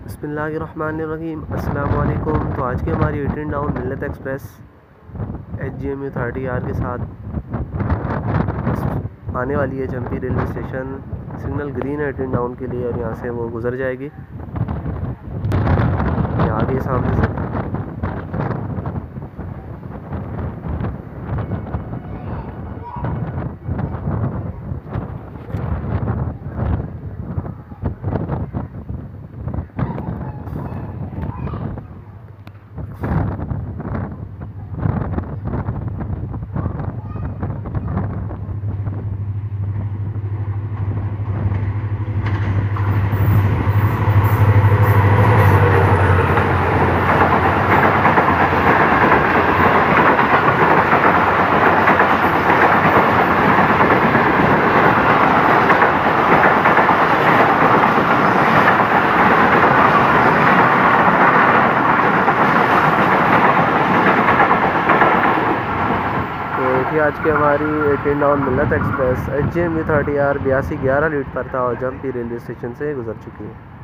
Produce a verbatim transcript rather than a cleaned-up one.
बिस्मिल्लाहिर्रहमानिर्रहीम अस्सलाम वालेकुम। तो आज की हमारी eighteen down Millat express H G M U thirty R के साथ आने वाली है Jampi railway station. Signal green है एटीन डाउन के लिए और यहाँ से वो गुजर जाएगी। ये आ गई सामने से। आज की हमारी eighteen down Millat express H G M U thirty R बयासी ग्यारह लीड पर था और जम्पी रेलवे स्टेशन से गुजर चुकी है।